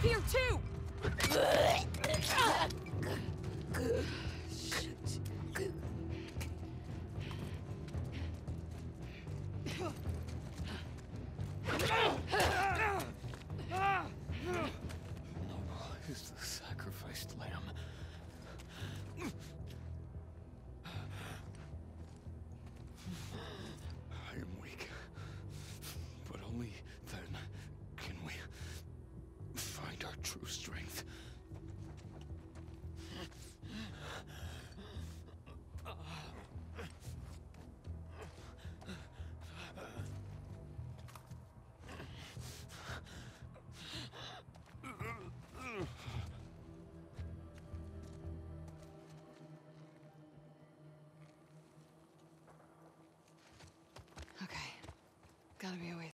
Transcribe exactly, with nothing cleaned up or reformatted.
Here too! Noble is the sacrificed lamb. I am weak, but only then can we find our true strength. Okay. Gotta be a way